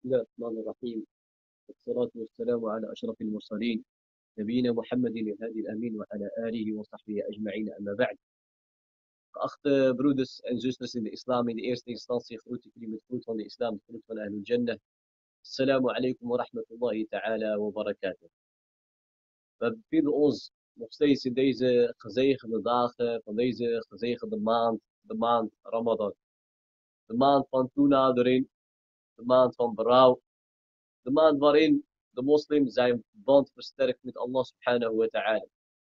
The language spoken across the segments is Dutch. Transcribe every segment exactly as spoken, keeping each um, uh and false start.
الله الرحمن الرحيم. والصلاة والسلام على أشرف المرسلين نبينا محمد الهادي الأمين وعلى آله وصحبه أجمعين. أما بعد. Geachte broeders en zusters in de islam, in de eerste instantie groet ik jullie met groet van de islam, groet van Ahlul Jannah. Assalamu alaikum wa rahmatullahi ta'ala wa barakatuh. We bevinden ons nog steeds in deze gezegende dagen van deze gezegende maand, de maand Ramadan. De maand van toenadering, de maand van berouw, de maand waarin de moslim zijn band versterkt met Allah subhanahu wa ta'ala.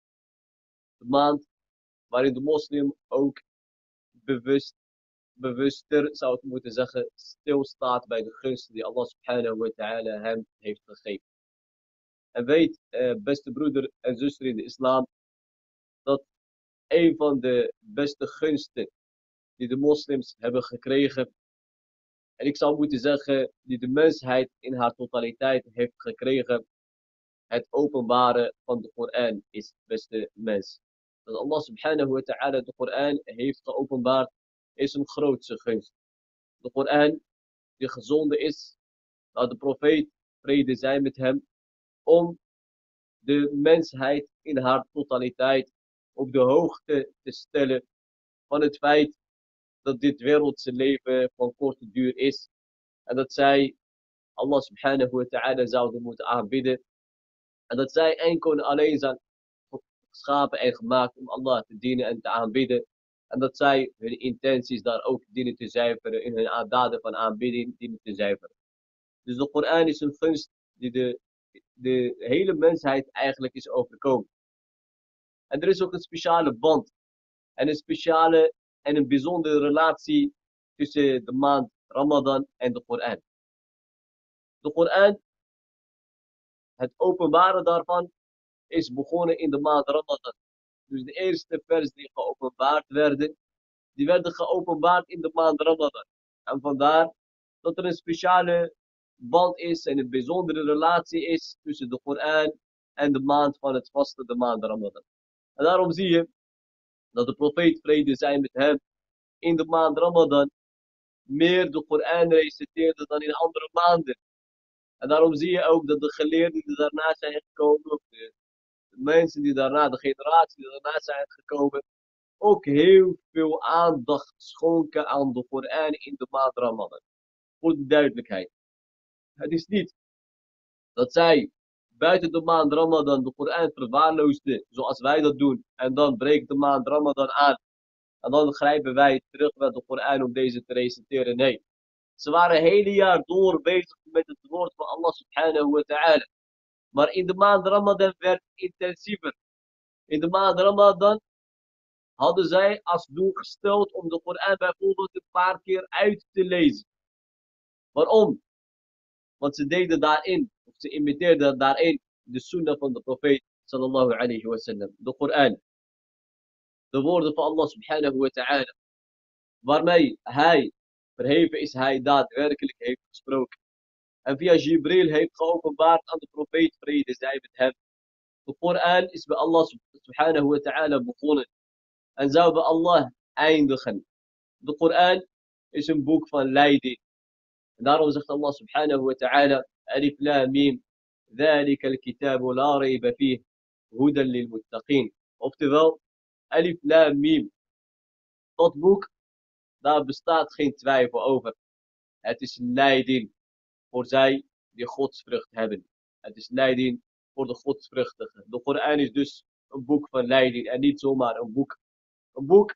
De maand waarin de moslim ook bewust, bewuster, zou ik moeten zeggen, stilstaat bij de gunsten die Allah subhanahu wa ta'ala hem heeft gegeven. En weet, eh, beste broeder en zuster in de islam, dat een van de beste gunsten die de moslims hebben gekregen, en ik zou moeten zeggen, die de mensheid in haar totaliteit heeft gekregen, het openbaren van de Koran is, beste mens. Dat Allah subhanahu wa ta'ala de Koran heeft geopenbaard, is een grootste gunst. De Koran, die gezonden is, dat de profeet, vrede zij met hem, om de mensheid in haar totaliteit op de hoogte te stellen van het feit dat dit wereldse leven van korte duur is. En dat zij Allah subhanahu wa ta'ala zouden moeten aanbidden. En dat zij enkel en alleen zijn geschapen en gemaakt om Allah te dienen en te aanbidden. En dat zij hun intenties daar ook dienen te zuiveren, in hun daden van aanbidding dienen te zuiveren. Dus de Koran is een gunst die de, de hele mensheid eigenlijk is overkomen. En er is ook een speciale band en een speciale en een bijzondere relatie tussen de maand Ramadan en de Koran. De Koran, het openbaren daarvan, is begonnen in de maand Ramadan. Dus de eerste vers die geopenbaard werden, die werden geopenbaard in de maand Ramadan. En vandaar dat er een speciale band is en een bijzondere relatie is tussen de Koran en de maand van het vasten, de maand Ramadan. En daarom zie je dat de profeet, vrede zij met hem, in de maand Ramadan meer de Koran reciteerde dan in andere maanden. En daarom zie je ook dat de geleerden die daarna zijn gekomen, de mensen die daarna, de generatie die daarna zijn gekomen, ook heel veel aandacht schonken aan de Koran in de maand Ramadan. Voor de duidelijkheid. Het is niet dat zij buiten de maand Ramadan de Koran verwaarloosden, zoals wij dat doen, en dan breekt de maand Ramadan aan, en dan grijpen wij terug met de Koran om deze te reciteren. Nee. Ze waren het hele jaar door bezig met het woord van Allah subhanahu wa ta'ala. Maar in de maand Ramadan werd het intensiever. In de maand Ramadan hadden zij als doel gesteld om de Koran bijvoorbeeld een paar keer uit te lezen. Waarom? Want ze deden daarin, of ze imiteerden daarin, de sunnah van de profeet sallallahu alayhi wa sallam, de Koran. De woorden van Allah subhanahu wa ta'ala. Waarmee hij, verheven is hij, daadwerkelijk heeft gesproken. En via Jibril heeft geopenbaard aan de profeet, vrede zij met hem. De Koran is bij Allah subhanahu wa ta'ala begonnen. En zou bij Allah eindigen. De Koran is een boek van leiding. En daarom zegt Allah subhanahu wa ta'ala, Alif Lam Mim, ذلك الكتاب لا ريب فيه هدى للمتقين. Oftewel, Alif Lam Mim. Dat boek, daar bestaat geen twijfel over. Het is leiding voor zij die godsvrucht hebben. Het is leiding voor de godsvruchtigen. De Koran is dus een boek van leiding en niet zomaar een boek. Een boek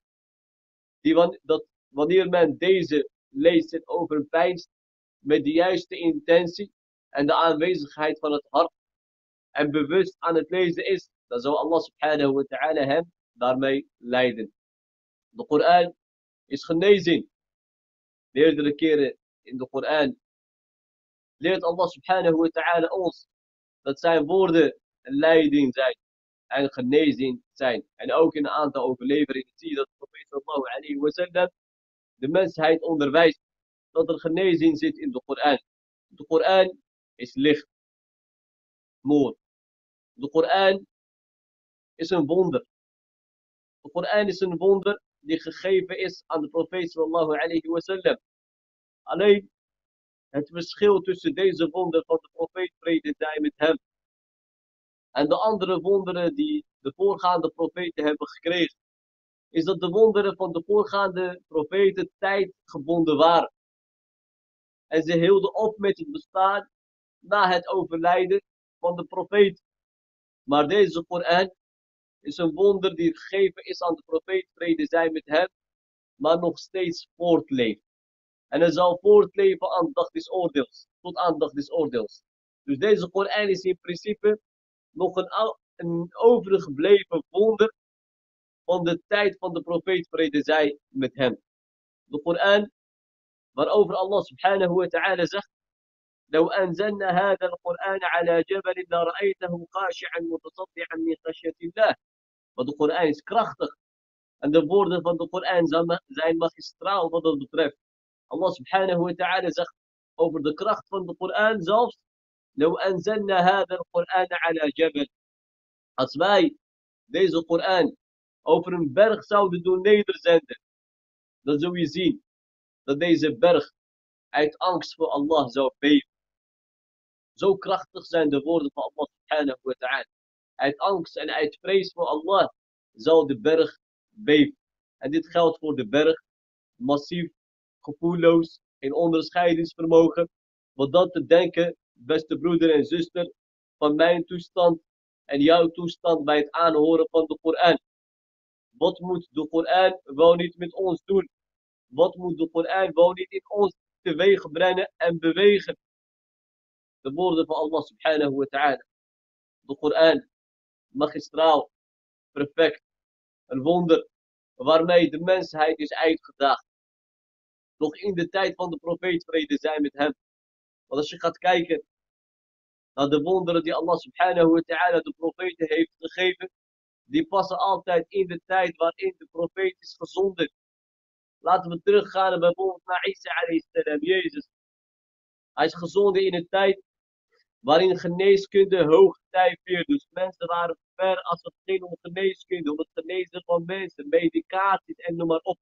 die dat wanneer men deze leest en overpeinst met de juiste intentie en de aanwezigheid van het hart en bewust aan het lezen is, dan zal Allah subhanahu wa ta'ala hem daarmee leiden. De Koran is genezing. Meerdere keren in de Koran leert Allah subhanahu wa ta'ala ons dat zijn woorden een leiding zijn en genezing zijn. En ook in een aantal overleveringen zie je dat de profeet sallallahu alayhi wa sallam de mensheid onderwijst dat er genezing zit in de Koran. De Koran is licht. Mooi. De Koran is een wonder. De Koran is een wonder die gegeven is aan de profeet sallallahu alayhi wa sallam. Alleen, Het verschil tussen deze wonderen van de profeet vrede zij met hem en de andere wonderen die de voorgaande profeten hebben gekregen, is dat de wonderen van de voorgaande profeten tijdgebonden waren. En ze hielden op met het bestaan na het overlijden van de profeet. Maar deze Koran is een wonder die gegeven is aan de profeet, vrede zij met hem, maar nog steeds voortleeft. En hij zal voortleven aan de dag des oordeels, tot aan de dag des oordeels. Dus deze Koran is in principe nog een, een overgebleven wonder van de tijd van de profeet, vrede zij met hem. De Koran, waarover Allah subhanahu wa ta'ala zegt: لو أنزلنا هذا القرآن على جبل لرأيته خاشعا متصدعا من خشية الله. Want de Koran is krachtig. En de woorden van de Koran zijn magistraal wat dat betreft. Allah subhanahu wa ta'ala zegt over de kracht van de Koran zelfs: لو أنزلنا هذا القرآن على جبل. Als wij deze Koran over een berg zouden doen nederzenden, dan zul je zien dat deze berg uit angst voor Allah zou beven. Zo krachtig zijn de woorden van Allah subhanahu wa ta'ala. Uit angst en uit vrees voor Allah zal de berg beven. En dit geldt voor de berg, massief, gevoelloos, geen onderscheidingsvermogen. Wat dat te denken, beste broeder en zuster, van mijn toestand en jouw toestand bij het aanhoren van de Koran. Wat moet de Koran wel niet met ons doen? Wat moet de Koran wel niet in ons teweeg brengen en bewegen? De woorden van Allah subhanahu wa ta'ala. De Koran, magistraal, perfect. Een wonder waarmee de mensheid is uitgedaagd. Nog in de tijd van de profeet, vrede zij met hem. Want als je gaat kijken naar de wonderen die Allah subhanahu wa ta'ala de profeten heeft gegeven, die passen altijd in de tijd waarin de profeet is gezonden. Laten we teruggaan bijvoorbeeld naar Isa alayhi salam, Jezus. Hij is gezonden in een tijd waarin geneeskunde hoog tijd vierde. Dus mensen waren ver als het ging om geneeskunde, om het genezen van mensen, medicaties en noem maar op.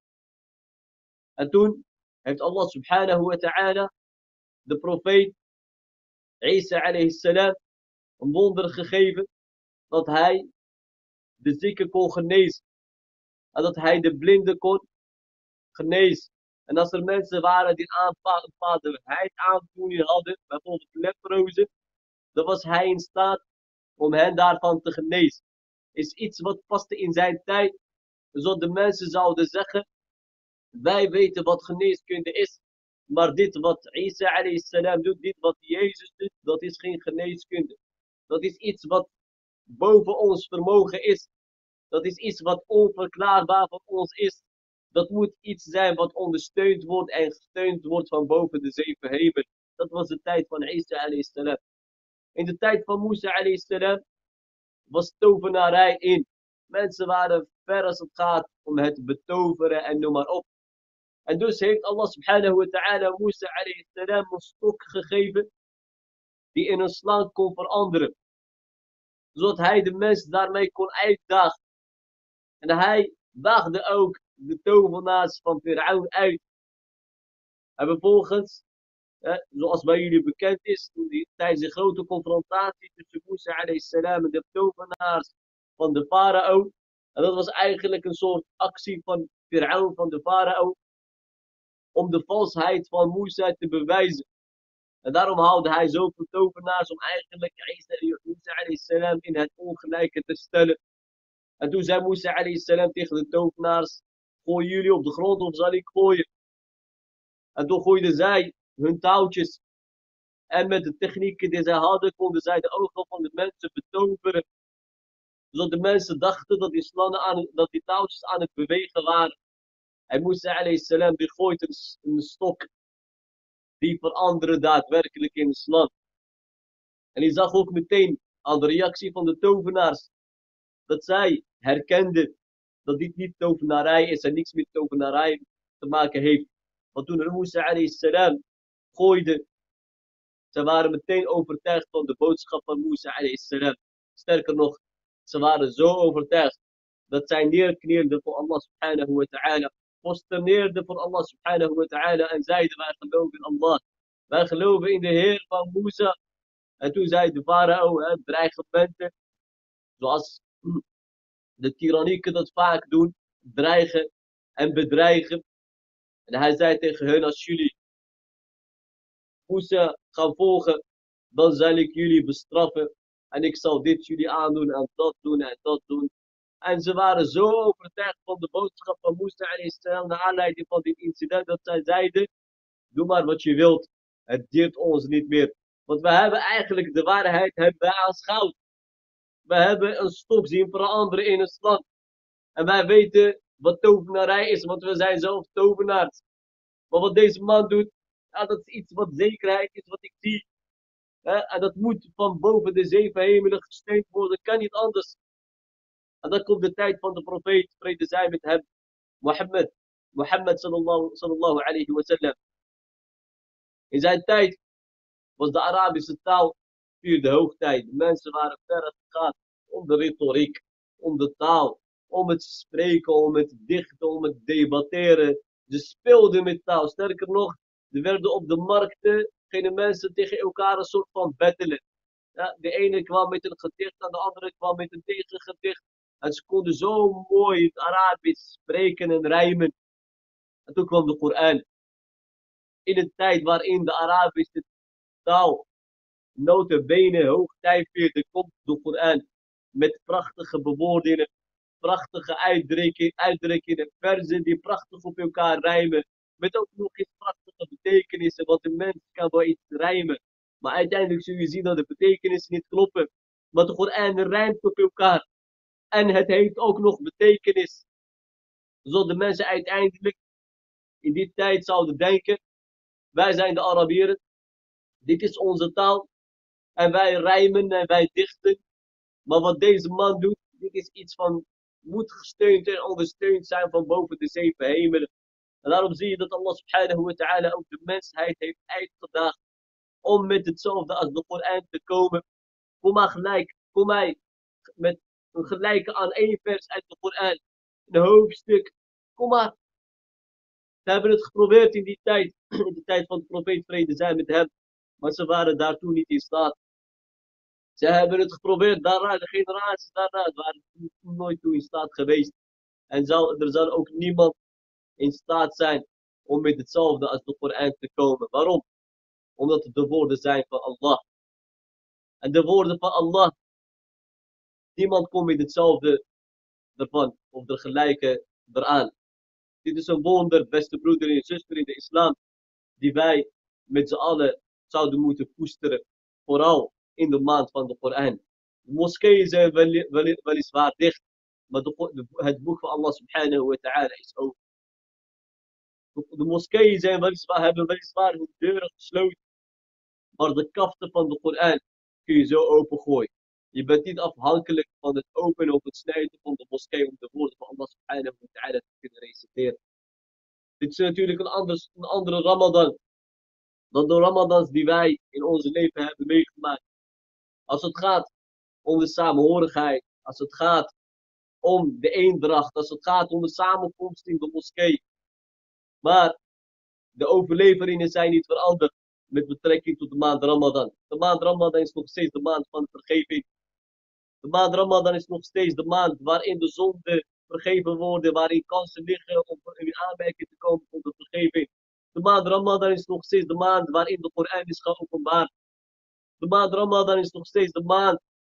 En toen heeft Allah subhanahu wa ta'ala de profeet Isa alayhi salam een wonder gegeven dat hij de zieken kon genezen. En dat hij de blinden kon genezen. En als er mensen waren die een aandoening hadden, bijvoorbeeld leprozen, dan was hij in staat om hen daarvan te genezen. Is iets wat paste in zijn tijd, zodat de mensen zouden zeggen: wij weten wat geneeskunde is, maar dit wat Isa alayhi salam doet, dit wat Jezus doet, dat is geen geneeskunde. Dat is iets wat boven ons vermogen is. Dat is iets wat onverklaarbaar voor ons is. Dat moet iets zijn wat ondersteund wordt en gesteund wordt van boven de zeven hemelen. Dat was de tijd van Isa alayhi salam. In de tijd van Musa alayhi salam was tovenarij in. Mensen waren ver als het gaat om het betoveren en noem maar op. En dus heeft Allah subhanahu wa ta'ala Musa alayhi salam een stok gegeven die in een slang kon veranderen. Zodat hij de mens daarmee kon uitdagen. En hij daagde ook de tovenaars van Fir'aun uit. En vervolgens, eh, zoals bij jullie bekend is, toen die, tijdens de grote confrontatie tussen Musa alayhi salam en de tovenaars van de farao. En dat was eigenlijk een soort actie van Fir'aun, van de farao, om de valsheid van Musa te bewijzen. En daarom haalde hij zoveel tovenaars om eigenlijk Musa alayhi salam in het ongelijke te stellen. En toen zei Musa alayhi salam tegen de tovenaars: gooien jullie op de grond of zal ik gooien? En toen gooiden zij hun touwtjes. En met de technieken die zij hadden, konden zij de ogen van de mensen betoveren. Zodat de mensen dachten dat die, slangen aan, dat die touwtjes aan het bewegen waren. En Musa alayhi salam die gooit een, een stok. Die veranderde daadwerkelijk in een slang. En hij zag ook meteen aan de reactie van de tovenaars dat zij herkenden dat dit niet tovenarij is en niks met tovenarij te maken heeft. Want toen Musa alayhi salam gooide, ze waren meteen overtuigd van de boodschap van Musa alayhi salam. Sterker nog, ze waren zo overtuigd dat zij neerknielden voor Allah subhanahu wa ta'ala, posterneerden voor Allah subhanahu wa ta'ala en zeiden: wij geloven in Allah, wij geloven in de Heer van Musa. En toen zei de farao, hè, dreigementen, zoals de tyrannieken dat vaak doen, dreigen en bedreigen. En hij zei tegen hen, als jullie Musa gaan volgen, dan zal ik jullie bestraffen. En ik zal dit jullie aandoen en dat doen en dat doen. En ze waren zo overtuigd van de boodschap van Musa alayhi naar aanleiding van dit incident, dat zij zeiden, doe maar wat je wilt, het deert ons niet meer. Want we hebben eigenlijk de waarheid hebben wij aanschouwd. We hebben een stok zien veranderen in een slang. En wij weten wat tovenarij is, want we zijn zelf tovenaars. Maar wat deze man doet, ja, dat is iets wat zekerheid is, wat ik zie. Hè? En dat moet van boven de zeven hemelen gesteund worden, kan niet anders. En dan komt de tijd van de profeet, vrede zij met hem, Mohammed. Mohammed sallallahu, sallallahu alayhi wa sallam. In zijn tijd was de Arabische taal vierde hoogtijd. De mensen waren verre gegaan om de retoriek, om de taal, om het spreken, om het dichten, om het debatteren. Ze speelden met taal. Sterker nog, er werden op de markten geen mensen tegen elkaar een soort van battelen. Ja, de ene kwam met een gedicht en de andere kwam met een tegengedicht. En ze konden zo mooi het Arabisch spreken en rijmen. En toen kwam de Koran. In een tijd waarin de Arabische taal notabene hoogtij vierde, komt de Koran met prachtige bewoordingen, prachtige uitdrukkingen, uitdrukkingen, verzen die prachtig op elkaar rijmen, met ook nog eens prachtige betekenissen, want een mens kan wel iets rijmen, maar uiteindelijk zul je zien dat de betekenissen niet kloppen, maar de Koran rijmt op elkaar en het heeft ook nog betekenis, zodat de mensen uiteindelijk in die tijd zouden denken, wij zijn de Arabieren, dit is onze taal, en wij rijmen en wij dichten. Maar wat deze man doet, dit is iets van, moet gesteund en ondersteund zijn van boven de zeven hemelen. En daarom zie je dat Allah subhanahu wa ta'ala ook de mensheid heeft uitgedaagd om met hetzelfde als de Koran te komen. Kom maar gelijk, kom mij met een gelijke aan één vers uit de Koran, een hoofdstuk. Kom maar. Ze hebben het geprobeerd in die tijd, in de tijd van de profeet vrede zijn met hem. Maar ze waren daartoe niet in staat. Ze hebben het geprobeerd, daarna, de generaties daarna, waren nooit toe in staat geweest. En zal, er zal ook niemand in staat zijn om met hetzelfde als de Koran te komen. Waarom? Omdat het de woorden zijn van Allah. En de woorden van Allah, niemand komt met hetzelfde ervan, of de gelijke eraan. Dit is een wonder, beste broeder en zuster in de islam, die wij met z'n allen zouden moeten koesteren. Vooral in de maand van de Koran. De moskeeën zijn wel, wel, weliswaar dicht, maar de, de, het boek van Allah subhanahu wa ta'ala is open. De, de moskeeën zijn weliswaar, hebben weliswaar hun deuren gesloten, maar de kaften van de Koran kun je zo opengooien. Je bent niet afhankelijk van het openen of het sluiten van de moskee om de woorden van Allah subhanahu wa ta'ala te kunnen reciteren. Dit is natuurlijk een, anders, een andere Ramadan dan de Ramadans die wij in onze leven hebben meegemaakt. Als het gaat om de samenhorigheid, als het gaat om de eendracht, als het gaat om de samenkomst in de moskee. Maar de overleveringen zijn niet veranderd met betrekking tot de maand Ramadan. De maand Ramadan is nog steeds de maand van de vergeving. De maand Ramadan is nog steeds de maand waarin de zonden vergeven worden, waarin kansen liggen om in aanmerking te komen voor de vergeving. De maand Ramadan is nog steeds de maand waarin de Koran is geopenbaard. De maand Ramadan is nog steeds de maand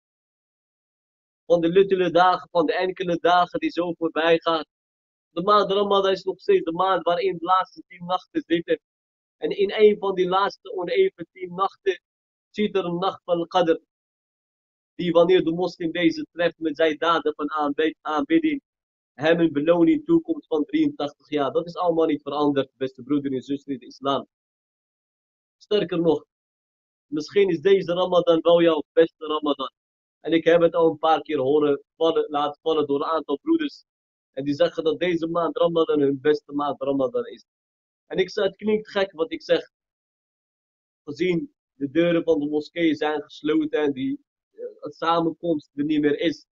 van de luttele dagen, van de enkele dagen die zo voorbij gaan. De maand Ramadan is nog steeds de maand waarin de laatste tien nachten zitten. En in een van die laatste oneven tien nachten ziet er een nacht van Qadr. Die wanneer de moslim deze treft met zijn daden van aanbidding, hem een beloning toekomt van drieëntachtig jaar. Dat is allemaal niet veranderd, beste broeder en zuster in de islam. Sterker nog, misschien is deze Ramadan wel jouw beste Ramadan. En ik heb het al een paar keer horen vallen, laten vallen door een aantal broeders. En die zeggen dat deze maand Ramadan hun beste maand Ramadan is. En ik zeg, het klinkt gek wat ik zeg. Gezien de deuren van de moskee zijn gesloten en die uh, samenkomst er niet meer is.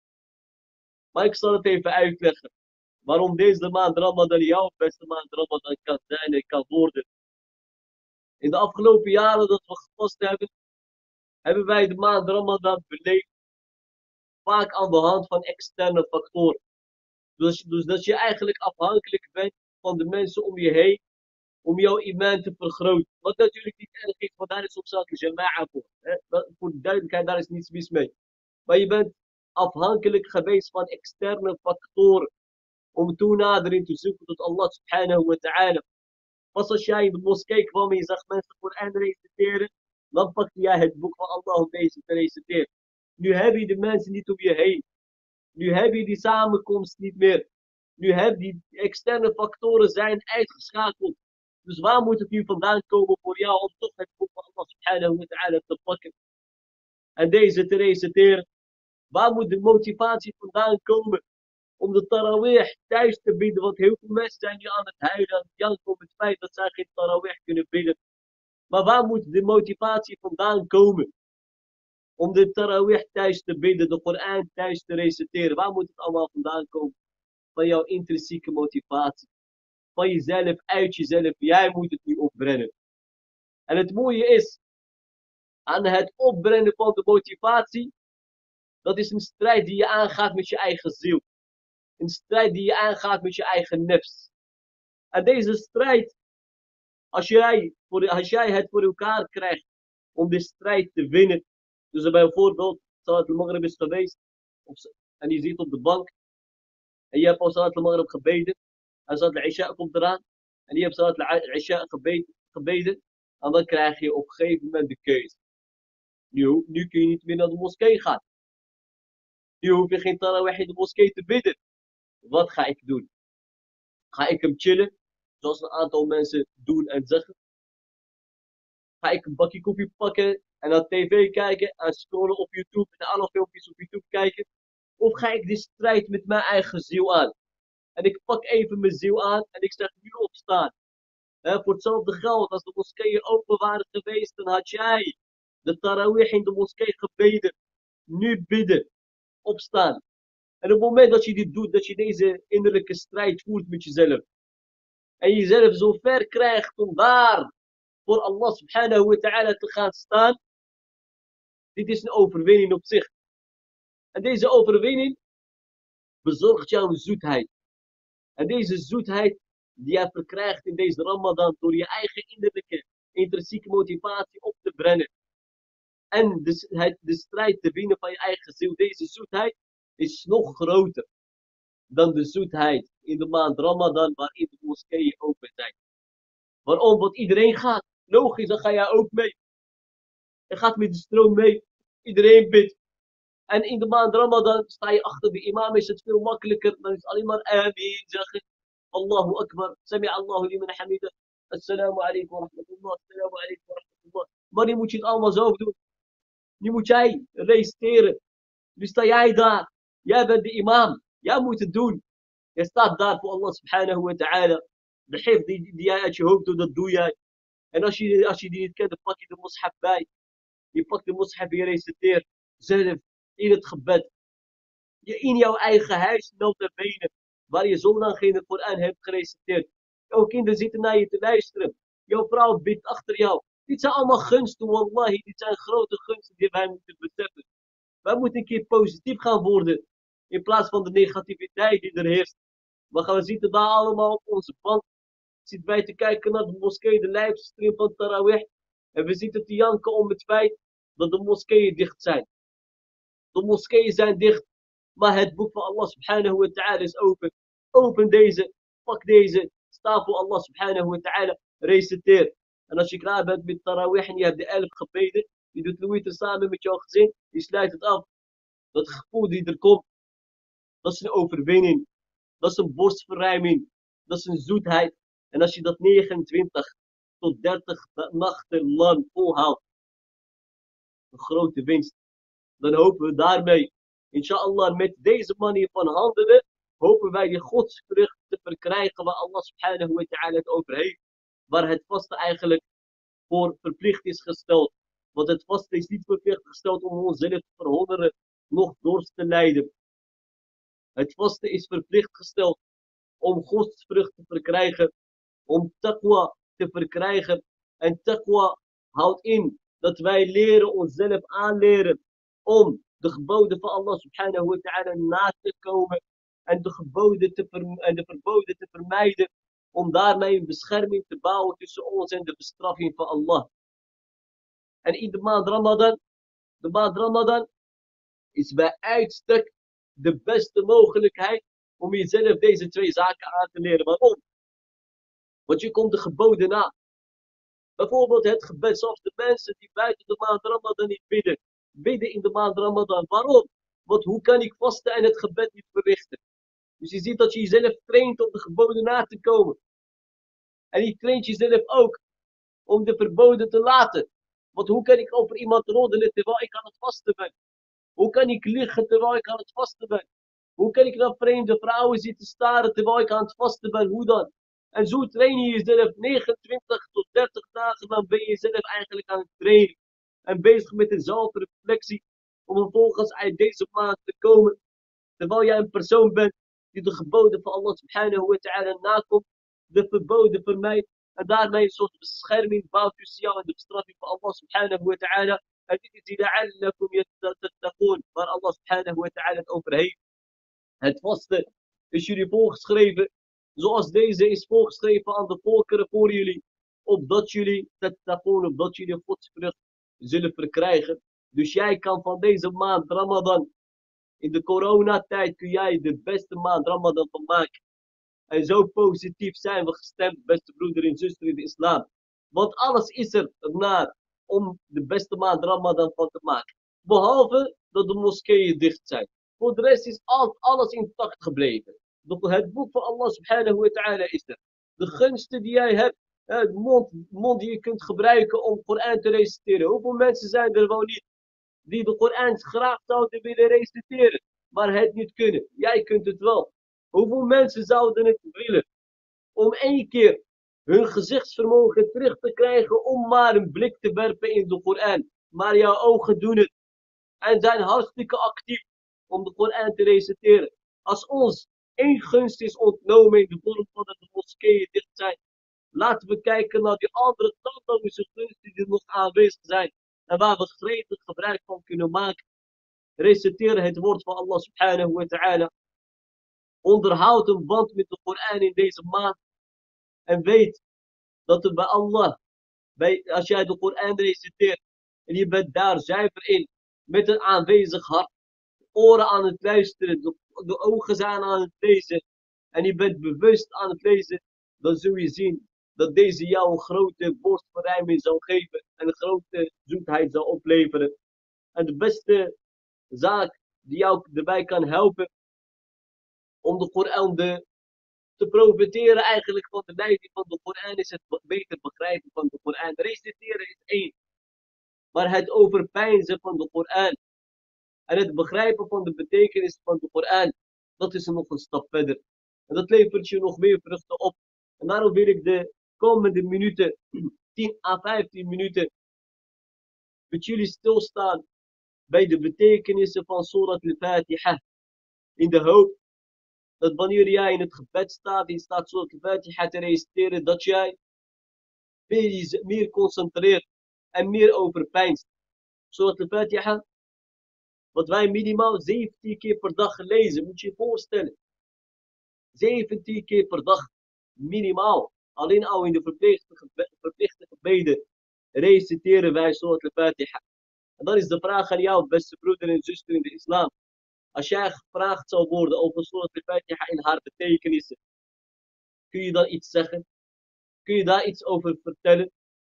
Maar ik zal het even uitleggen. Waarom deze maand Ramadan jouw beste maand Ramadan kan zijn en kan worden. In de afgelopen jaren dat we gevast hebben, hebben wij de maand Ramadan beleefd. Vaak aan de hand van externe factoren. Dus, dus dat je eigenlijk afhankelijk bent van de mensen om je heen. Om jouw iman te vergroten. Wat natuurlijk niet erg is, want daar is op zaken jama'a voor. Hè? Voor de duidelijkheid, daar is niets mis mee. Maar je bent afhankelijk geweest van externe factoren. Om toenadering te zoeken tot Allah subhanahu wa ta'ala. Pas als jij in de moskee kwam en je zag mensen Koran reciteren, dan pakte jij het boek van Allah om deze te reciteren. Nu heb je de mensen niet om je heen. Nu heb je die samenkomst niet meer. Nu heb je die externe factoren zijn uitgeschakeld. Dus waar moet het nu vandaan komen voor jou om toch het boek van Allah subhanahu wa ta'ala te pakken? En deze te reciteren. Waar moet de motivatie vandaan komen om de tarawih thuis te bidden? Want heel veel mensen zijn nu aan het huilen, aan het janken om het feit dat zij geen tarawih kunnen bidden. Maar waar moet de motivatie vandaan komen om de tarawih thuis te bidden, de Koran thuis te reciteren? Waar moet het allemaal vandaan komen? Van jouw intrinsieke motivatie. Van jezelf, uit jezelf. Jij moet het nu opbrengen. En het mooie is, aan het opbrengen van de motivatie, dat is een strijd die je aangaat met je eigen ziel. Een strijd die je aangaat met je eigen nefs. En deze strijd, als jij, voor, als jij het voor elkaar krijgt om de strijd te winnen. Dus er bijvoorbeeld, Salat al-Maghrib is geweest, en je zit op de bank, en je hebt al Salat al-Maghrib gebeden, en Salat al-Isha komt eraan, en je hebt Salat al-Isha gebeden, gebeden, en dan krijg je op een gegeven moment de keuze. Nu, nu kun je niet meer naar de moskee gaan. Nu hoef je geen tarawih in de moskee te bidden. Wat ga ik doen? Ga ik hem chillen, zoals een aantal mensen doen en zeggen? Ga ik een bakje koffie pakken en naar tv kijken en scrollen op YouTube en alle filmpjes op YouTube kijken? Of ga ik die strijd met mijn eigen ziel aan? En ik pak even mijn ziel aan en ik zeg nu opstaan. He, voor hetzelfde geld, als de moskeeën open waren geweest, dan had jij de tarawih in de moskee gebeden. Nu bidden. Opstaan. En op het moment dat je dit doet, dat je deze innerlijke strijd voert met jezelf. En jezelf zo ver krijgt om daar voor Allah subhanahu wa ta'ala te gaan staan. Dit is een overwinning op zich. En deze overwinning bezorgt jou een zoetheid. En deze zoetheid die je verkrijgt in deze Ramadan door je eigen innerlijke intrinsieke motivatie op te brengen. En de, de strijd te winnen van je eigen ziel. Deze zoetheid is nog groter dan de zoetheid in de maand Ramadan waarin de moskeeën open zijn. Waarom? Want iedereen gaat. Logisch, dan ga jij ook mee. Je gaat met de stroom mee. Iedereen bidt. En in de maand Ramadan sta je achter de imam, is het veel makkelijker. Dan is het alleen maar amin zeggen. Allahu Akbar. Sami Allahu liman hamida. Assalamu alaikum wa rahmatullah. Assalamu alaikum wa rahmatullah. Maar nu moet je het allemaal zo doen. Nu moet jij reciteren. Nu sta jij daar. Jij bent de imam. Jij moet het doen. Je staat daar voor Allah subhanahu wa ta'ala. De hifd die, die jij uit je hoofd doet, dat doe jij. En als je, als je die niet kent, dan pak je de mushaf bij. Je pakt de mushaf en je reciteert zelf in het gebed. Je in jouw eigen huis, notabene, waar je zo lang geen Koran hebt gereciteerd. Jouw kinderen zitten naar je te luisteren. Jouw vrouw bidt achter jou. Dit zijn allemaal gunsten, wallahi. Dit zijn grote gunsten die wij moeten beseffen. Wij moeten een keer positief gaan worden. In plaats van de negativiteit die er heerst. We gaan zitten daar allemaal op onze bank. Zitten wij te kijken naar de moskee, de livestream van Tarawih. En we zitten te janken om het feit dat de moskeeën dicht zijn. De moskeeën zijn dicht. Maar het boek van Allah subhanahu wa ta'ala is open. Open deze. Pak deze. Sta voor Allah subhanahu wa ta'ala. Reciteer. En als je klaar bent met Tarawih en je hebt de elf gebeden. Je doet Louis samen met jouw gezin. Je sluit het af. Dat gevoel die er komt. Dat is een overwinning. Dat is een borstverruiming. Dat is een zoetheid. En als je dat negenentwintig tot dertig nachten lang volhoudt. Een grote winst. Dan hopen we daarmee, inshallah, met deze manier van handelen, hopen wij de godsvrucht te verkrijgen waar Allah subhanahu wa ta'ala het over heeft. Waar het vasten eigenlijk voor verplicht is gesteld. Want het vasten is niet verplicht gesteld om onszelf te verhongeren, nog dorst te lijden. Het vasten is verplicht gesteld om godsvrucht te verkrijgen, om taqwa te verkrijgen En taqwa houdt in dat wij leren onszelf aanleren om de geboden van Allah subhanahu wa ta'ala na te komen en de geboden te en de verboden te vermijden, om daarmee een bescherming te bouwen tussen ons en de bestraffing van Allah. En in de maand Ramadan, de maand Ramadan is bij uitstek de beste mogelijkheid om jezelf deze twee zaken aan te leren. Waarom? Want je komt de geboden na. Bijvoorbeeld het gebed, zoals de mensen die buiten de maand Ramadan niet bidden, bidden in de maand Ramadan. Waarom? Want hoe kan ik vasten en het gebed niet verrichten? Dus je ziet dat je jezelf traint om de geboden na te komen. En je traint jezelf ook om de verboden te laten. Want hoe kan ik over iemand roddelen terwijl ik aan het vasten ben? Hoe kan ik liegen terwijl ik aan het vasten ben? Hoe kan ik naar vreemde vrouwen zitten staren terwijl ik aan het vasten ben? Hoe dan? En zo train je jezelf negenentwintig tot dertig dagen, dan ben je jezelf eigenlijk aan het trainen. En bezig met een zelfreflectie om vervolgens uit deze maand te komen. Terwijl jij een persoon bent die de geboden van Allah subhanahu wa ta'ala nakomt, de verboden vermijdt. En daarmee een soort bescherming bouwt tussen jou en de bestraffing van Allah subhanahu wa ta'ala. En dit is die la'allakum yattaqoon, waar Allah subhanahu wa ta'ala het over heeft. Het vasten is jullie voorgeschreven, zoals deze is voorgeschreven aan de volkeren voor jullie, opdat jullie tattaqoon, opdat jullie godsvrucht zullen verkrijgen. Dus jij kan van deze maand Ramadan, in de coronatijd kun jij de beste maand Ramadan van maken. En zo positief zijn we gestemd, beste broeder en zuster in de islam. Want alles is er naar om de beste maand Ramadan van te maken. Behalve dat de moskeeën dicht zijn. Voor de rest is alles intact gebleven. Het boek van Allah subhanahu wa ta'ala is er. De gunsten die jij hebt, de mond, mond die je kunt gebruiken om Koran te reciteren. Hoeveel mensen zijn er wel niet die de Koran graag zouden willen reciteren, maar het niet kunnen? Jij kunt het wel. Hoeveel mensen zouden het willen om één keer hun gezichtsvermogen terug te krijgen om maar een blik te werpen in de Koran? Maar jouw ogen doen het en zijn hartstikke actief om de Koran te reciteren. Als ons één gunst is ontnomen in de vorm van dat de moskeeën dicht zijn, laten we kijken naar die andere talloze gunsten die nog aanwezig zijn en waar we gretig gebruik van kunnen maken. Reciteren het woord van Allah subhanahu wa ta'ala. Onderhoud een band met de Koran in deze maand. En weet dat er bij Allah, bij, als jij de Koran reciteert en je bent daar zuiver in, met een aanwezig hart, oren aan het luisteren, de, de ogen zijn aan het lezen en je bent bewust aan het lezen, dan zul je zien dat deze jou een grote borstverruiming zal geven en een grote zoetheid zal opleveren. En de beste zaak die jou erbij kan helpen om de Koran de, te profiteren eigenlijk van de leiding van de Koran is het beter begrijpen van de Koran. Reciteren is één, maar het overpeinzen van de Koran en het begrijpen van de betekenis van de Koran, dat is er nog een stap verder. En dat levert je nog meer vruchten op. En daarom wil ik de komende minuten, tien à vijftien minuten, met jullie stilstaan bij de betekenissen van Surat al-Fatiha. In de hoop dat wanneer jij in het gebed staat, in staat Surat al-Fatiha te reciteren, dat jij meer, meer concentreert en meer overpeinst. Surat al-Fatiha, wat wij minimaal zeventien keer per dag lezen, moet je je voorstellen. zeventien keer per dag, minimaal. Alleen al in de verplichte, verplichte gebeden reciteren wij Surat al-Fatiha. En dan is de vraag aan jou, beste broeder en zuster in de islam. Als jij gevraagd zou worden over Surat al-Fatiha in haar betekenissen, kun je dan iets zeggen? Kun je daar iets over vertellen?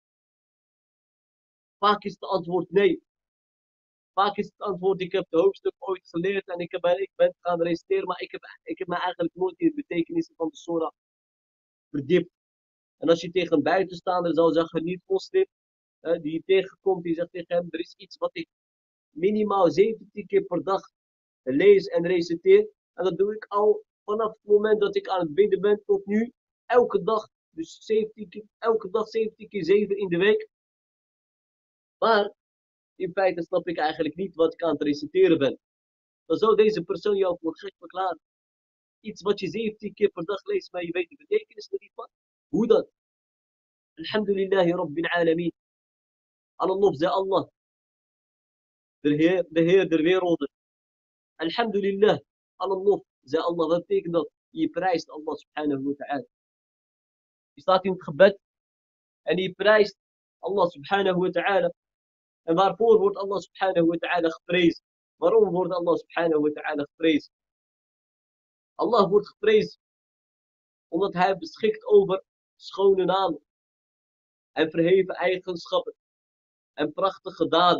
Vaak is het antwoord nee. Vaak is het antwoord, ik heb het hoofdstuk ooit geleerd en ik, heb, ik ben gaan reciteren, maar ik heb, ik heb me eigenlijk nooit in de betekenissen van de surah verdiept. En als je tegen een buitenstaander zou zeggen, niet moslim, die je tegenkomt, die zegt tegen hem, er is iets wat ik minimaal zeventien keer per dag lees en reciteer. En dat doe ik al vanaf het moment dat ik aan het bidden ben tot nu, elke dag, dus zeventien keer, elke dag zeventien keer zeven in de week. Maar in feite snap ik eigenlijk niet wat ik aan het reciteren ben. Dan zou deze persoon jou voor gek verklaren. Iets wat je zeventien keer per dag leest, maar je weet de betekenis er niet van. Hoe dan? Alhamdulillahi Rabbil Alamin. Alle lof zij Allah, de Heer, de Heer der werelden. Alhamdulillah, alle lof zij Allah. Wat betekent dat? Je prijst Allah subhanahu wa ta'ala. Je staat in het gebed en je prijst Allah subhanahu wa ta'ala. En waarvoor wordt Allah subhanahu wa ta'ala geprezen? Waarom wordt Allah subhanahu wa ta'ala geprezen? Allah wordt geprezen omdat hij beschikt over schone namen en verheven eigenschappen en prachtige daden.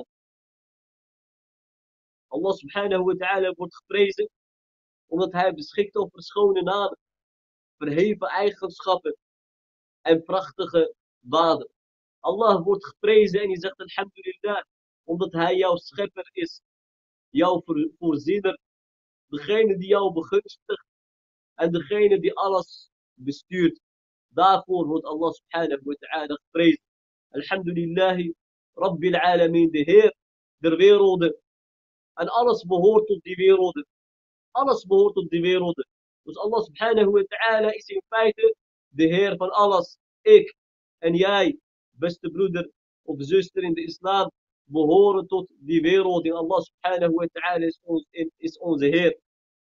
Allah subhanahu wa ta'ala wordt geprezen omdat hij beschikt over schone namen, verheven eigenschappen en prachtige daden. Allah wordt geprezen en je zegt alhamdulillah, omdat hij jouw schepper is, jouw voorziener, degene die jou begunstigt en degene die alles bestuurt. Daarvoor wordt Allah subhanahu wa ta'ala geprezen. Alhamdulillahi Rabbil Alamin, de Heer der werelden. En alles behoort tot die werelden. Alles behoort tot die werelden. Dus Allah subhanahu wa ta'ala is in feite de Heer van alles. Ik en jij, beste broeder of zuster in de islam, behoren tot die wereld. En Allah subhanahu wa ta'ala is, ons, is onze Heer.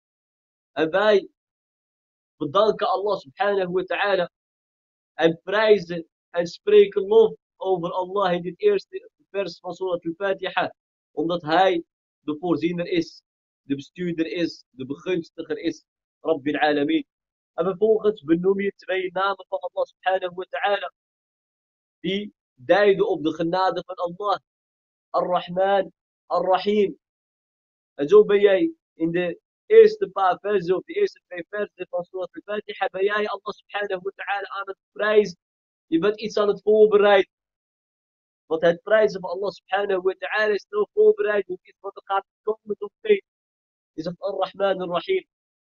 En wij bedanken Allah subhanahu wa ta'ala en prijzen en spreken lof over Allah in dit eerste vers van Surat al-Fatiha. Omdat hij de voorziener is, de bestuurder is, de begunstiger is, Rabbil Alamin. En vervolgens benoem je twee namen van Allah subhanahu wa ta'ala, die duiden op de genade van Allah. Ar-Rahman, Ar-Rahim. En zo ben jij in de eerste paar versen, of de eerste twee versen van Surat al-Fatiha, ben jij Allah subhanahu wa ta'ala aan het prijzen. Je bent iets aan het voorbereiden. Want het prijzen van Allah subhanahu wa ta'ala is zo voorbereid op iets wat er gaat komen of niet. Je zegt Ar-Rahman Ar-Rahim.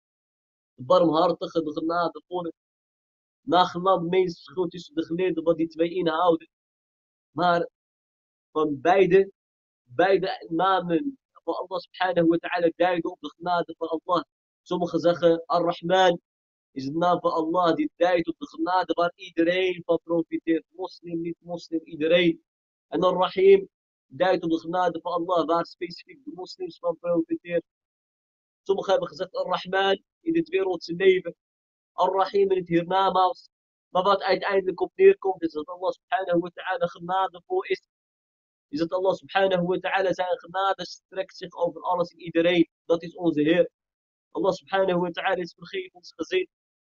De barmhartige, de genadevolle. Nagenaamd meningsverschil tussen de geleerden wat die twee inhouden. Maar van beide, beide namen van Allah subhanahu wa ta'ala duiden op de genade van Allah. Sommigen zeggen Ar-Rahman is de naam van Allah die duidt op de genade waar iedereen van profiteert. Moslim, niet moslim, iedereen. En Ar-Rahim duidt op de genade van Allah waar specifiek de moslims van profiteren. Sommigen hebben gezegd Ar-Rahman in het wereldse leven. Ar-Rahim in het hiernamaals. Maar wat uiteindelijk op neerkomt is dat Allah subhanahu wa ta'ala genadevol is. Is dat Allah subhanahu wa ta'ala zijn genade strekt zich over alles en iedereen. Dat is onze Heer. Allah subhanahu wa ta'ala is vergevensgezind.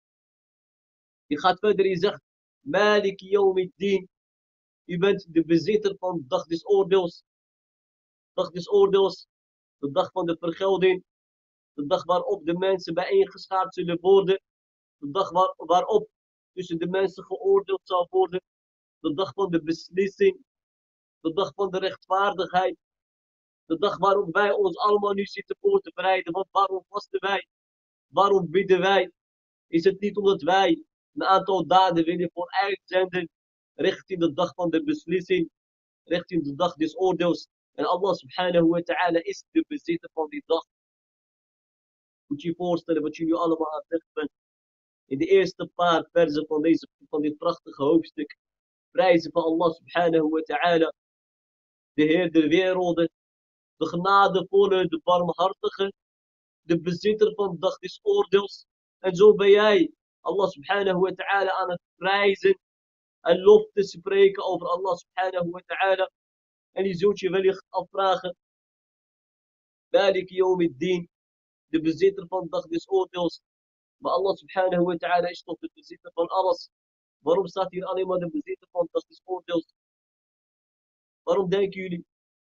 Je gaat verder, je zegt Malik yawmiddin. U bent de bezitter van de dag des oordeels. De dag des oordeels. De dag van de vergelding. De dag waarop de mensen bijeengeschaard zullen worden. De dag waar, waarop tussen de mensen geoordeeld zal worden. De dag van de beslissing. De dag van de rechtvaardigheid. De dag waarop wij ons allemaal nu zitten voor te bereiden. Want waarom vasten wij? Waarom bidden wij? Is het niet omdat wij een aantal daden willen vooruitzenden richting de dag van de beslissing, richting de dag des oordeels. En Allah subhanahu wa ta'ala is de bezitter van die dag. Moet je je voorstellen wat jullie allemaal aan het zeggen bent. In de eerste paar versen van, deze, van dit prachtige hoofdstuk prijzen van Allah subhanahu wa ta'ala, de Heer der werelden, de genadevolle, de barmhartige, de bezitter van de dag des oordeels. En zo ben jij Allah subhanahu wa ta'ala aan het prijzen en lof te spreken over Allah subhanahu wa ta'ala. En je zult je wellicht afvragen, Malik yawmiddin, de bezitter van de dag des oordeels. Maar Allah subhanahu wa ta'ala is toch de bezitter van alles. Waarom staat hier alleen maar de bezitter van de dag des oordeels? Waarom denken jullie?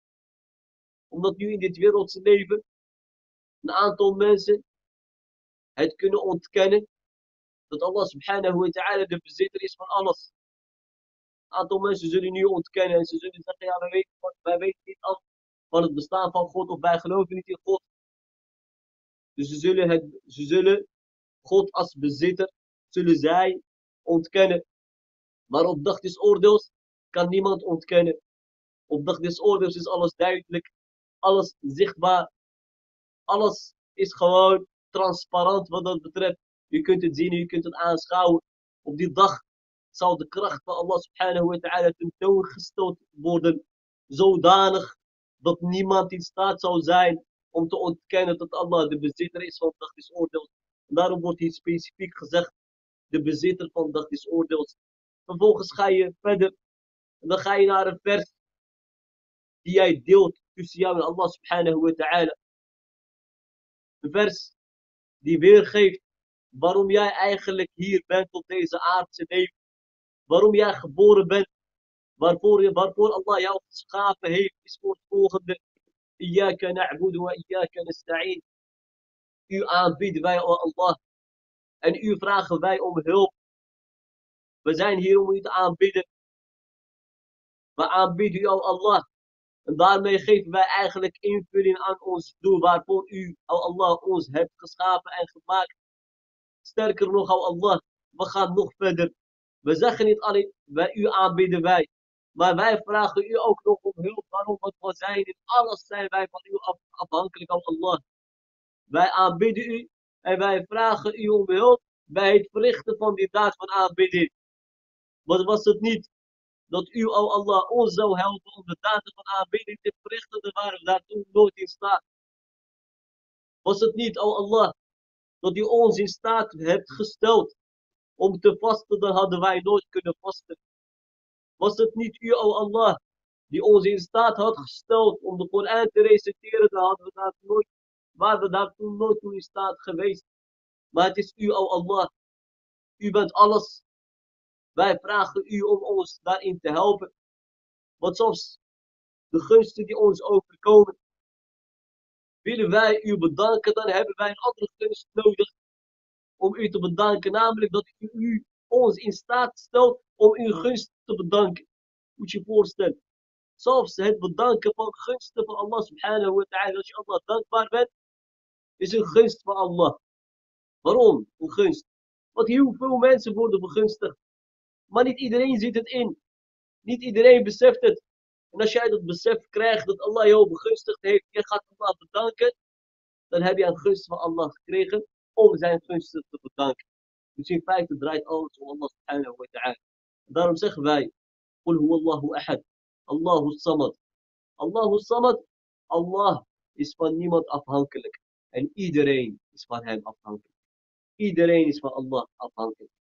Omdat nu in dit wereldse leven een aantal mensen het kunnen ontkennen dat Allah subhanahu wa ta'ala de bezitter is van alles. Een aantal mensen zullen nu ontkennen en ze zullen zeggen, ja, wij weten, wij weten niet af van het bestaan van God of wij geloven niet in God. Dus ze zullen, het, ze zullen God als bezitter, zullen zij ontkennen. Maar op dag des oordeels kan niemand ontkennen. Op dag des oordeels is alles duidelijk, alles zichtbaar, alles is gewoon transparant wat dat betreft. Je kunt het zien, je kunt het aanschouwen. Op die dag zal de kracht van Allah subhanahu wa ta'ala tentoongesteld worden, zodanig dat niemand in staat zou zijn om te ontkennen dat Allah de bezitter is van de dag des oordeels. En daarom wordt hier specifiek gezegd, de bezitter van de dag des oordeels. Vervolgens ga je verder en dan ga je naar een vers die jij deelt tussen jou en Allah subhanahu wa ta'ala. Een vers die weergeeft waarom jij eigenlijk hier bent op deze aardse leven. Waarom jij geboren bent. Waarvoor, je, waarvoor Allah jou geschapen heeft is voor het volgende. Iyaka na'budu wa iyaka nasta'in. U aanbieden wij, o Allah. En u vragen wij om hulp. We zijn hier om u te aanbidden. We aanbidden u, o Allah. En daarmee geven wij eigenlijk invulling aan ons doel waarvoor u, o Allah, ons hebt geschapen en gemaakt. Sterker nog, o Allah, we gaan nog verder. We zeggen niet alleen, wij, u aanbidden wij. Maar wij vragen u ook nog om hulp. Waarom? Want we zijn in alles zijn wij van u af, afhankelijk, o Allah. Wij aanbidden u en wij vragen u om hulp bij het verrichten van die daad van aanbidding. Want was het niet dat u, o Allah, ons zou helpen om de daden van aanbidding te verrichten, dan waren we daartoe nooit in staat. Was het niet, o Allah, dat u ons in staat hebt gesteld om te vasten, dan hadden wij nooit kunnen vasten. Was het niet u, o Allah, die ons in staat had gesteld om de Koran te reciteren, dan hadden we daar nooit, waren we daartoe nooit toe in staat geweest. Maar het is u, o Allah. U bent alles. Wij vragen u om ons daarin te helpen. Want soms de gunsten die ons overkomen, willen wij u bedanken, dan hebben wij een andere gunst nodig om u te bedanken. Namelijk dat u, u ons in staat stelt om uw gunst te bedanken. Moet je je voorstellen. Zelfs het bedanken van gunsten van Allah subhanahu wa ta'ala. Als je Allah dankbaar bent, is een gunst van Allah. Waarom? Een gunst. Want heel veel mensen worden begunstigd. Maar niet iedereen ziet het in. Niet iedereen beseft het. En als jij dat besef krijgt dat Allah jou begunstigd heeft, je gaat Allah bedanken, dan heb je een gunst van Allah gekregen om zijn gunsten te bedanken. Dus in feite draait alles om Allah subhanahu wa ta'ala. Daarom zeggen wij, Qul huwallahu ahad, Allahu samad. Allahu samad, Allah is van niemand afhankelijk. En iedereen is van hem afhankelijk. Iedereen is van Allah afhankelijk.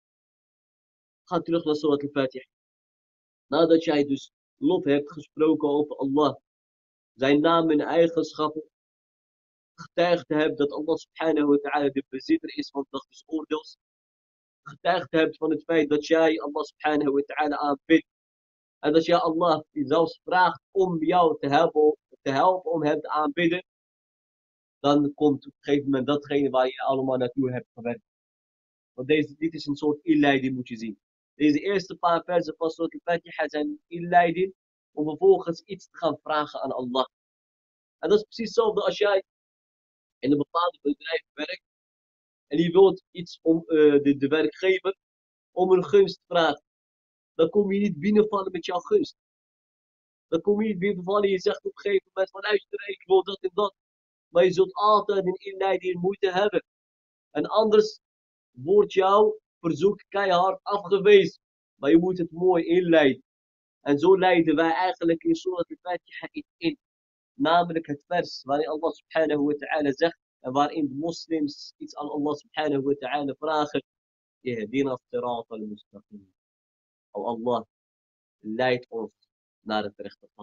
Ga terug naar Surat al-Fatiha. Nadat jij dus lof hebt gesproken over Allah, zijn naam en eigenschappen, getuigd hebt dat Allah subhanahu wa ta'ala de bezitter is van de dag des oordeels, getuigd hebt van het feit dat jij Allah subhanahu wa ta'ala aanbidt, en dat jij Allah zelfs vraagt om jou te helpen, te helpen om hem te aanbidden, dan komt op een gegeven moment datgene waar je allemaal naartoe hebt gewerkt. Want deze, dit is een soort inleiding, moet je zien. Deze eerste paar versen van Surat al-Fatiha zijn een inleiding om vervolgens iets te gaan vragen aan Allah. En dat is precies hetzelfde als jij in een bepaalde bedrijf werkt en je wilt iets om uh, de, de werkgever om een gunst vragen. Dan kom je niet binnenvallen met jouw gunst. Dan kom je niet binnenvallen en je zegt op een gegeven moment van luister, ik wil dat en dat. Maar je zult altijd een inleiding moeite hebben. En anders wordt jouw verzoek keihard afgewezen. Maar je moet het mooi inleiden. En zo leiden wij eigenlijk in Surat al-Fatiha in. Namelijk het vers waarin Allah subhanahu wa ta'ala zegt. En waarin de moslims iets aan Allah subhanahu wa ta'ala vragen. Ihdina as-sirat al-mustaqim. O Allah, leid ons naar het rechte pad.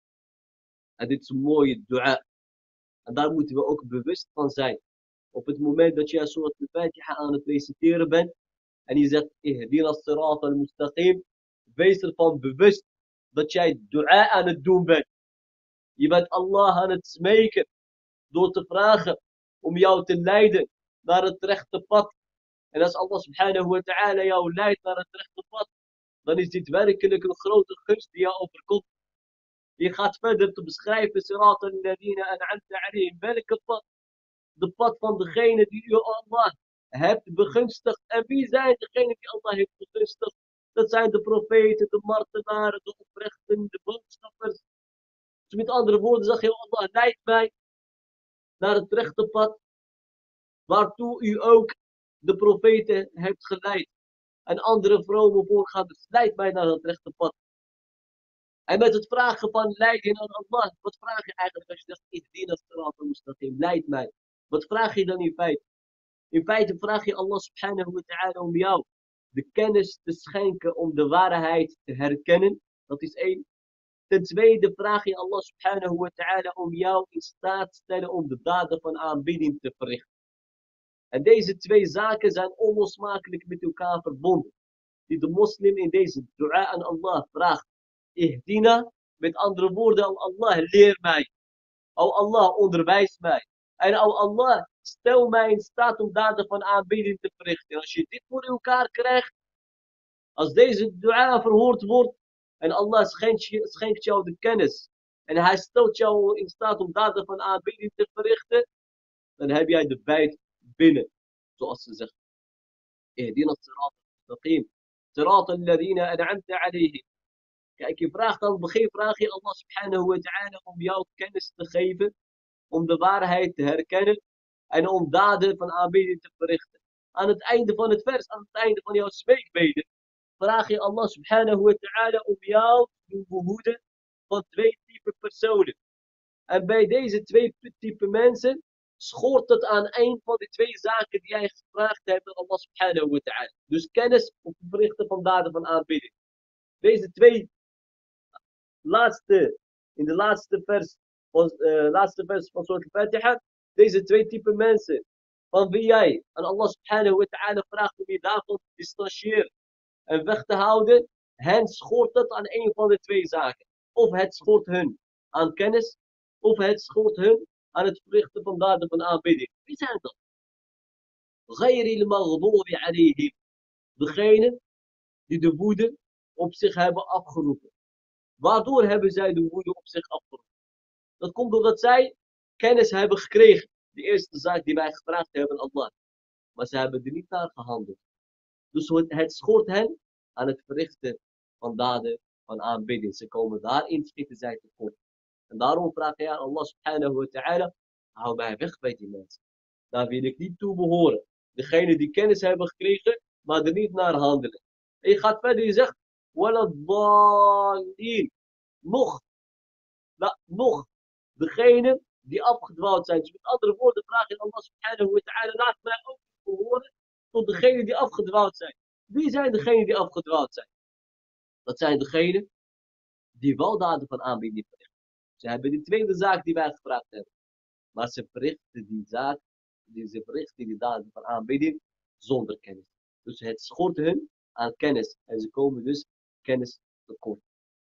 En dit is een mooie dua. En daar moeten we ook bewust van zijn. Op het moment dat jij Surat al-Fatiha aan het reciteren bent. En je zegt, Ihdina as-sirat al-mustaqim. Wees ervan bewust dat jij dua aan het doen bent. Je bent Allah aan het smeken. Door te vragen om jou te leiden naar het rechte pad. En als Allah subhanahu wa ta'ala jou leidt naar het rechte pad. Dan is dit werkelijk een grote gunst die jou overkomt. Je gaat verder te beschrijven. Sirat al-ladina an'amta alayhim. Welke pad? De pad van degene die u Allah hebt begunstigd. En wie zijn degenen die Allah heeft begunstigd? Dat zijn de profeten, de martelaren, de oprechten, de boodschappers. Dus met andere woorden zeg je, Allah leidt mij naar het rechte pad. Waartoe u ook de profeten hebt geleid. en andere vrome voorgangers, leid mij naar het rechte pad. En met het vragen van leid je naar Allah, wat vraag je eigenlijk als je zegt, ihdina sirat al-mustaqim, leid mij. Wat vraag je dan in feite? In feite vraag je Allah subhanahu wa ta'ala om jou de kennis te schenken om de waarheid te herkennen. Dat is één. Ten tweede vraag je Allah subhanahu wa ta'ala om jou in staat te stellen om de daden van aanbidding te verrichten. En deze twee zaken zijn onlosmakelijk met elkaar verbonden. Die de moslim in deze dua aan Allah vraagt. Ihdina, met andere woorden, o Allah, leer mij. O Allah, onderwijs mij. En o Allah, stel mij in staat om daden van aanbidding te verrichten. En als je dit voor elkaar krijgt, als deze dua verhoord wordt, en Allah schenkt, je, schenkt jou de kennis, en hij stelt jou in staat om daden van aanbidding te verrichten, dan heb jij de bijt binnen. Zoals ze zeggen. Ihdina sirat al-mustaqim. Sirat alladhina an'amta alayhim. Kijk, je vraagt aan het begin, vraag je Allah subhanahu wa ta'ala om jou kennis te geven, om de waarheid te herkennen en om daden van aanbidding te verrichten. Aan het einde van het vers, aan het einde van jouw smeekbeden, vraag je Allah subhanahu wa ta'ala om jou te behoeden van twee typen personen. En bij deze twee typen mensen schort het aan een van de twee zaken die jij gevraagd hebt aan Allah subhanahu wa ta'ala. Dus kennis of verrichten van daden van aanbidding. Deze twee laatste, in de laatste vers van, uh, laatste vers van Surah Al-Fatiha, deze twee typen mensen, van wie jij aan Allah subhanahu wa ta'ala vraagt om je daarvan te distancieren en weg te houden, hen schort het aan een van de twee zaken. Of het schort hun aan kennis, of het schort hun aan het verrichten van daden van aanbidding. Wie zijn dat? Ghayril maghdubi alayhim. Degene die de woede op zich hebben afgeroepen. Waardoor hebben zij de woede op zich afgeroepen? Dat komt doordat zij kennis hebben gekregen. De eerste zaak die wij gevraagd hebben aan Allah. Maar ze hebben er niet naar gehandeld. Dus het schort hen aan het verrichten van daden van aanbidding. Ze komen daarin schieten zij tekort. En daarom vraag je aan Allah subhanahu wa ta'ala, hou mij weg bij die mensen. Daar wil ik niet toe behoren. Degene die kennis hebben gekregen, maar er niet naar handelen. En je gaat verder, je zegt, waladhalin. Nog, la, nog, degene die afgedwaald zijn. Dus met andere woorden vraag je Allah subhanahu wa ta'ala, laat mij ook behoren tot degene die afgedwaald zijn. Wie zijn degenen die afgedwaald zijn? Dat zijn degenen die wel daden van aanbidding verrichten. Ze hebben die tweede zaak die wij gevraagd hebben. Maar ze verrichten die zaak, die ze verrichten die daden van aanbidding zonder kennis. Dus het schort hun aan kennis. En ze komen dus kennis tekort.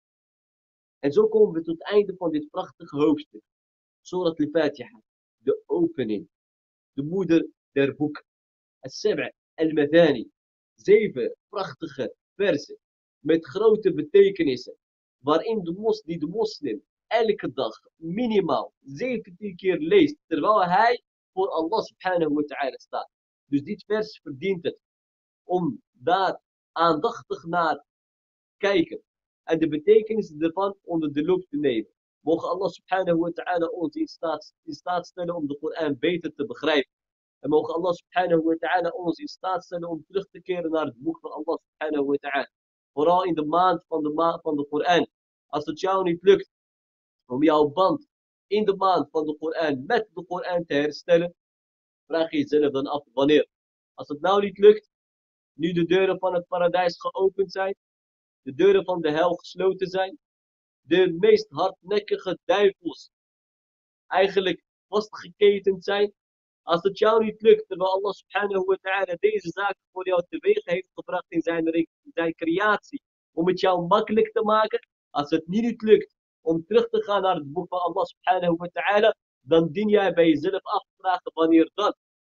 En zo komen we tot het einde van dit prachtige hoofdstuk. Surat al-Fatiha. De opening. De moeder der boeken. Al-Sab'a al-Madani. Zeven prachtige versen. Met grote betekenissen. Waarin de mos, die de moslim elke dag minimaal zeventien keer leest. Terwijl hij voor Allah subhanahu wa ta'ala staat. Dus dit vers verdient het. Om daar aandachtig naar kijken. En de betekenis ervan onder de loep te nemen. Mogen Allah subhanahu wa ta'ala ons in staat, in staat stellen om de Koran beter te begrijpen. En mogen Allah subhanahu wa ta'ala ons in staat stellen om terug te keren naar het boek van Allah subhanahu wa ta'ala. Vooral in de maand van de, maand van de Koran. Als het jou niet lukt om jouw band in de maand van de Koran met de Koran te herstellen, vraag je jezelf dan af wanneer. Als het nou niet lukt, nu de deuren van het paradijs geopend zijn, de deuren van de hel gesloten zijn, de meest hardnekkige duivels eigenlijk vastgeketend zijn. Als het jou niet lukt, terwijl Allah subhanahu wa ta'ala deze zaken voor jou teweeg heeft gebracht in zijn, in zijn creatie, om het jou makkelijk te maken. Als het niet lukt om terug te gaan naar het boek van Allah subhanahu wa ta'ala, dan dien jij bij jezelf af te vragen wanneer dan.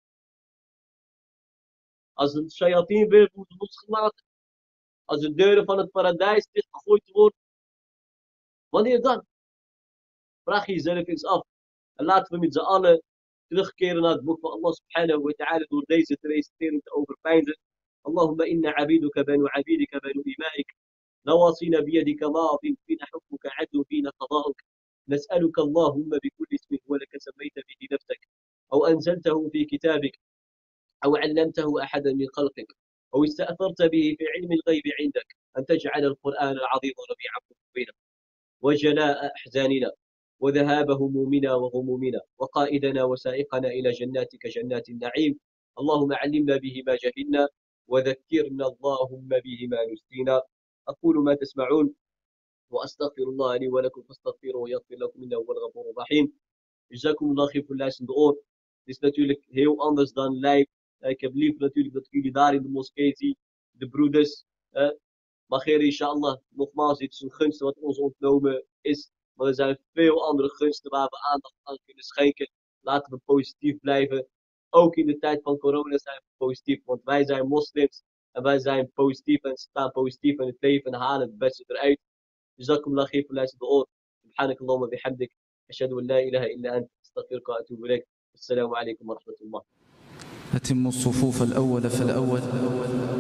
Als een shayateen weer wordt losgelaten, als de deuren van het paradijs dichtgegooid worden, wanneer dan? Vraag je jezelf eens af. En laten we met z'n allen terugkeren naar het boek van Allah subhanahu wa ta'ala door deze te reciteren te overpeinzen. Allahumma inna abiduka banu abidika banu imaik. نواصينا بيدك ماض فينا حكمك عدل فينا قضاؤك نسألك اللهم بكل اسم هو لك سميت به نفسك أو أنزلته في كتابك أو علمته أحدا من خلقك أو استأثرت به في علم الغيب عندك أن تجعل القرآن العظيم ربيع قلوبنا وجلاء أحزاننا وذهاب همومنا وغمومنا وقائدنا وسائقنا إلى جناتك جنات النعيم. اللهم علمنا به ما جهلنا وذكرنا اللهم به ما نسينا. أقول ما تسمعون وأستغفر الله لي ولكم فاستغفروه يغفر لكم إنه هو الغفور الرحيم. Jazakumullah voor het luisteren oor. Het is natuurlijk heel anders dan live. Ik heb liever natuurlijk dat jullie daar in de moskee zien, de broeders. Uh, maar Heer, inshallah, nogmaals, dit is een gunst wat ons ontnomen is. Maar er zijn veel andere gunsten waar we aandacht aan kunnen schenken. Laten we positief blijven. Ook in de tijd van corona zijn we positief, want wij zijn moslims. En wij zijn positief en staan positief in het leven en halen het beste eruit. Jazakumullah voor het luisteren oor. Subhanakallahumma bihamdik. أشهد أن لا إله إلا أنت أستغفرك وأتوب إليك. السلام عليكم ورحمة الله. أتموا الصفوف الأول فالأول